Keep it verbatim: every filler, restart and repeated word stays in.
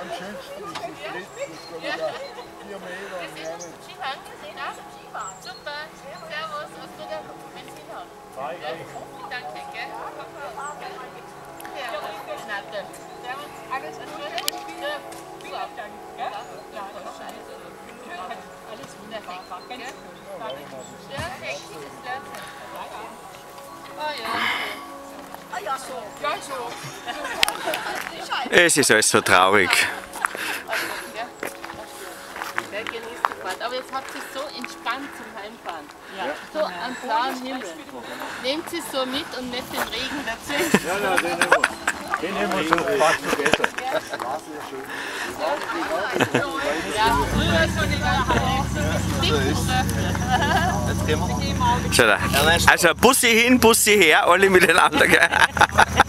am schönsten ist das Lied, das kann man da vier Meter und mehr nicht. Skifahren gesehen? Ja, Skifahren. Super. Servus. Was tut der Benzin hat? Ja, danke, gell? Ja, Renate. Servus. Alles Gute. Ja, vielen Dank. Ja, alles wunderbar. Ganz schön. Ja, echt. Oh ja. Ah ja, so. Ja, so. Es ist alles so traurig. Ja, genießt die Fahrt. Aber jetzt habt ihr es so entspannt zum Heimfahren. Ja. So am blauen Himmel. Nehmt sie so mit und nicht den Regen dazu. Ja, ja, den nehmen wir. Den nehmen wir so fast together. Das war sehr schön. Ja, früher schon in der Schau da. Also Bussi hin, Bussi her, alle miteinander. Gell?